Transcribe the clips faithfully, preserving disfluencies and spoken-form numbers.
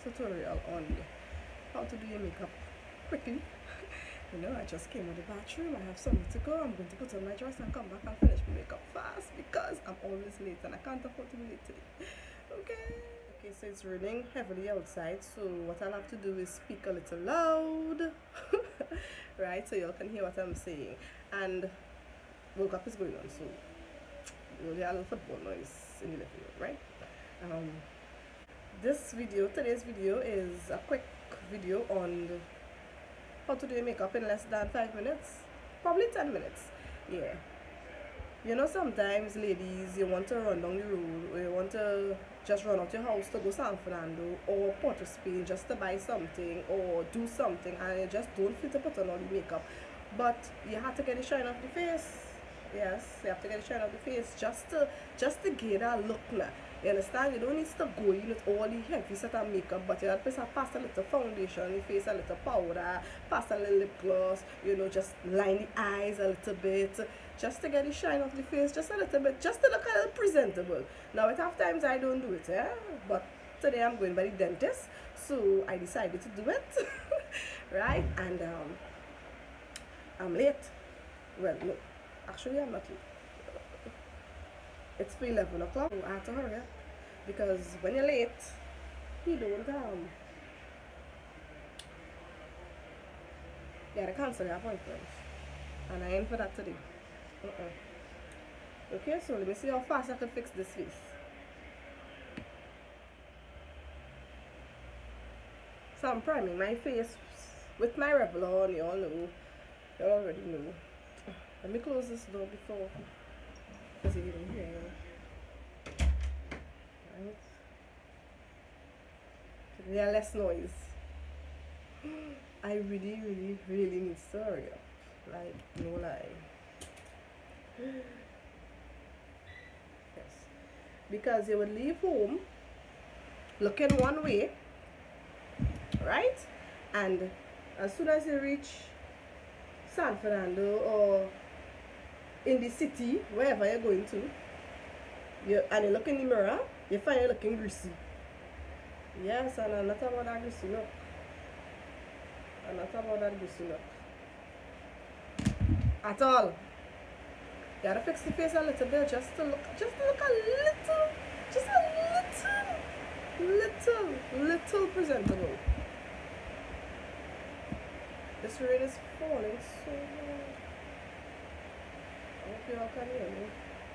tutorial on how to do your makeup quickly. You know, I just came out of the bathroom, I have somewhere to go, I'm going to put on my dress and come back and finish my makeup fast because I'm always late and I can't afford to be late today. Okay. Okay, so it's raining heavily outside, so what I'll have to do is speak a little loud, right, so y'all can hear what I'm saying. And World Cup is going on, so you'll hear a little football noise in the living room, right? Um, this video, today's video is a quick video on how to do your makeup in less than five minutes, probably ten minutes. Yeah, you know, sometimes ladies, you want to run down the road, or you want to just run out your house to go San Fernando or Port of Spain just to buy something or do something, and you just don't feel to put on all the makeup, but you have to get the shine off the face. Yes, you have to get the shine off the face just to just to get that look now. You understand? You don't need to go in with all the heavy set of makeup, but you have to pass a little foundation on your face, a little powder, pass a little lip gloss, you know, just line the eyes a little bit, just to get the shine off the face, just a little bit, just to look a little presentable. Now, at half times I don't do it, yeah? But today I'm going by the dentist, so I decided to do it, right? And um, I'm late. Well, no, actually I'm not late. It's for eleven o'clock, so I have to hurry up, because when you're late, you don't, um, you gotta cancel your appointment, and I ain't for that today. Uh-uh. Okay, so let me see how fast I can fix this face. So I'm priming my face with my Revlon, you all know, you already know. Let me close this door before, because you didn't hear it. Right? There are less noise. I really, really, really need to hurry up. Like, no lie. Yes. Because you would leave home looking one way, right? And as soon as you reach San Fernando or in the city, wherever you're going to, you and you look in the mirror, you find you're looking greasy. Yes, and I'm not about that greasy look. I'm not about that greasy look at all. You gotta fix the face a little bit, just to look, just to look a little, just a little, little, little presentable. This rain is falling so hard. I hope you all can hear me.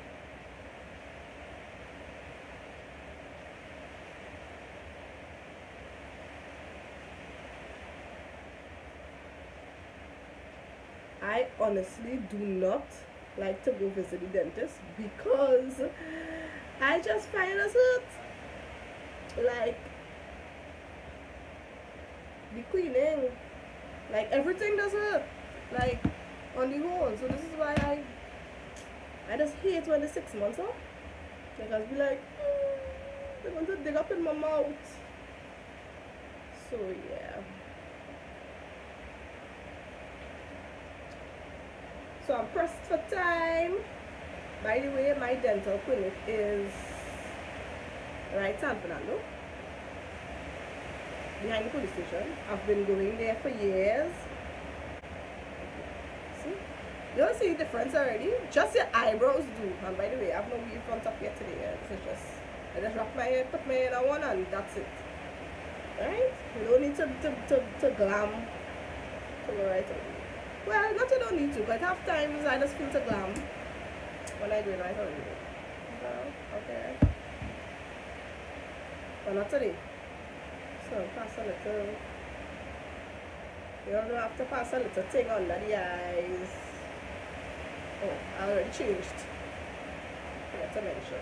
I honestly do not like to go visit the dentist because I just find it hurt. Like the cleaning, like everything does hurt, like on the whole. So this is why I I just hate when the six months up. Like I'll be like, mm, they're going to dig up in my mouth. So yeah. So I'm pressed for time. By the way, my dental clinic is right San Fernando, behind the police station. I've been going there for years. See? You don't see the difference already? Just your eyebrows do. And by the way, I have no weave front up yet today. This is just, I just wrap my hair, put my hair on one, and that's it. Right? You don't need to, to, to, to glam to the right away. Well, not you don't need to, but half times I just feel to glam when I do it right away. Well, okay. But not today. So pass a little. You don't have to pass a little thing under the eyes. Oh, I already changed. Forgot to mention.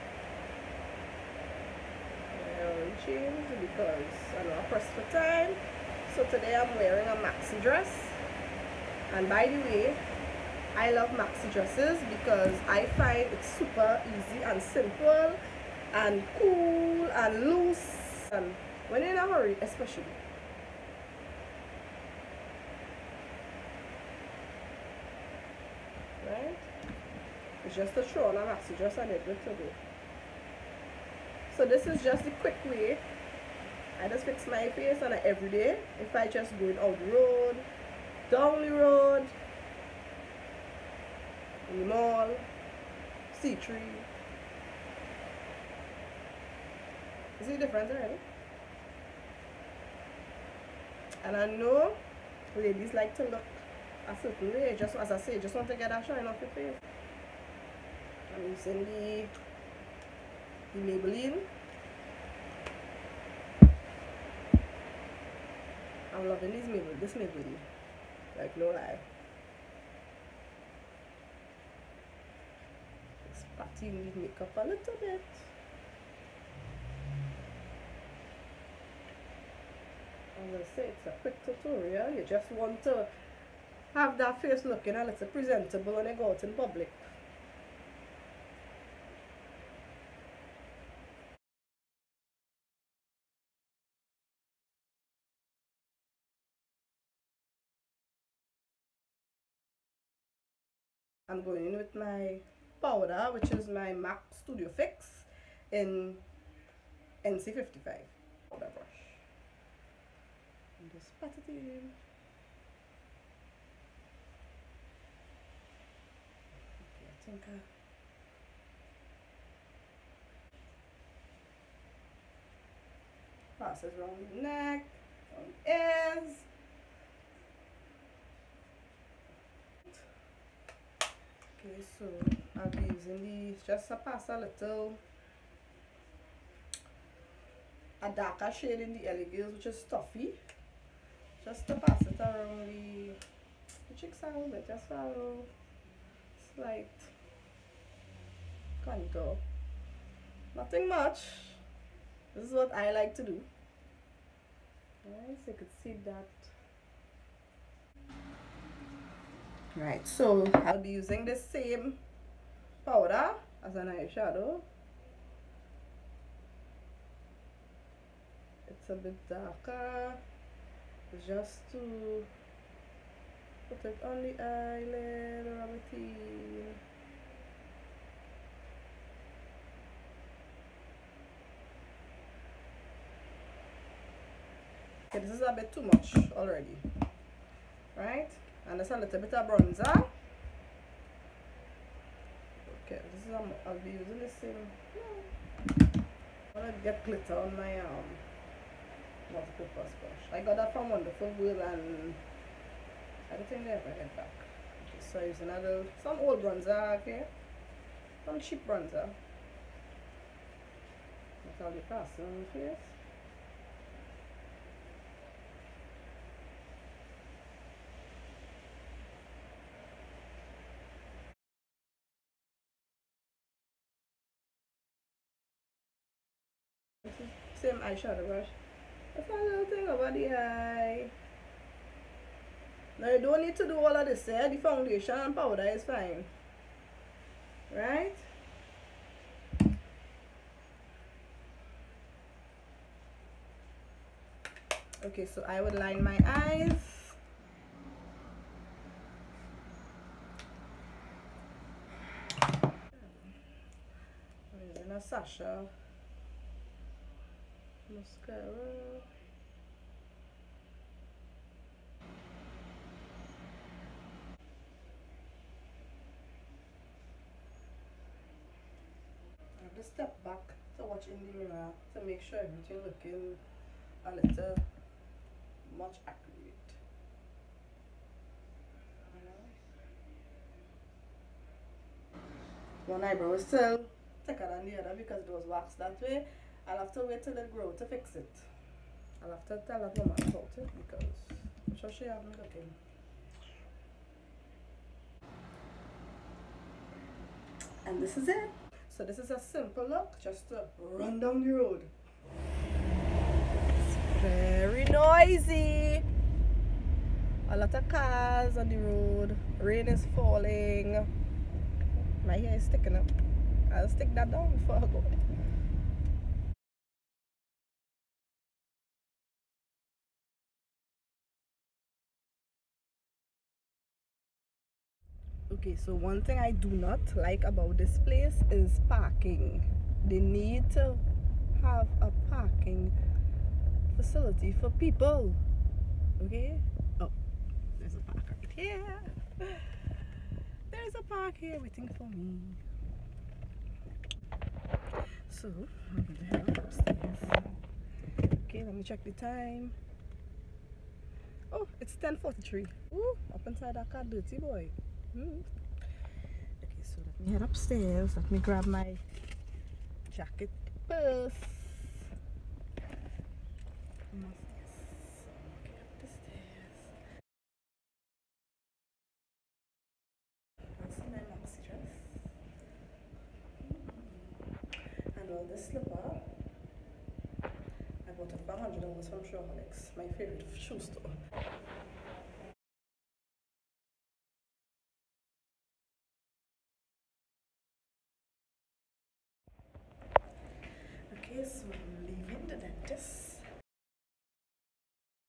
I already changed because I know I pressed for time. So today I'm wearing a maxi dress. And by the way, I love maxi dresses because I find it's super easy and simple and cool and loose, and when you're in a hurry especially. Right? It's just a throw on a maxi dress and it's good to go. So this is just the quick way. I just fix my face on a everyday. If I just going out the road, down the road, in the mall, C three. You see the difference already? And I know ladies like to look a certain way, just as I say, just want to get that shine off your face. I'm using the, the Maybelline. I'm loving these Maybelline, this Maybelline, like no lie. Just patting the makeup a little bit. As I say, it's a quick tutorial. You just want to have that face looking a little presentable when you go out in public. I'm going in with my powder, which is my MAC Studio Fix in N C fifty-five powder brush. And just pat it in. Okay, I think I passes around the neck, on the ears. Okay, so I'll be using these just to pass a little, a darker shade in the elevation, which is stuffy. Just to pass it around the, the cheeks a little bit, just for a little slight contour. Nothing much. This is what I like to do. Alright, so you could see that. Right, so I'll be using the same powder as an eyeshadow. It's a bit darker, just to put it on the eyelid, rub it in. Okay, this is a bit too much already, right? And there's a little bit of bronzer. Okay, this is a, I'll be using the same. I want to get glitter on my um multi-purpose brush. I got that from Wonderful World, and I don't think they ever get back. Okay, so using another some old bronzer, okay, some cheap bronzer. That's all the passing on the face. Same eyeshadow brush. That's a little thing over the eye. Now you don't need to do all of this, eh? The foundation and powder is fine. Right? Okay, so I would line my eyes. I'm using a Sasha mascara. I just step back to watch in the mirror to make sure everything looking a little much accurate. One eyebrow is still thicker than the other because it was waxed that way. I'll have to wait till it grows to fix it. I'll have to tell that woman about it because I'm sure she hasn't looking. And this is it. So this is a simple look just to run down the road. It's very noisy. A lot of cars on the road. Rain is falling. My hair is sticking up. I'll stick that down before I go. Okay, so one thing I do not like about this place is parking. They need to have a parking facility for people. Okay? Oh, there's a park right here. There's a park here waiting for me. So, I'm going to head up upstairs. Okay, let me check the time. Oh, it's ten forty-three. Ooh, up inside that car, dirty boy. Hmm. Okay, so let me head upstairs. Let me grab my jacket, purse. And all this slipper, I bought it for one hundred dollars from Shawholics, my favorite shoe store. Okay, so I'm leaving the dentist.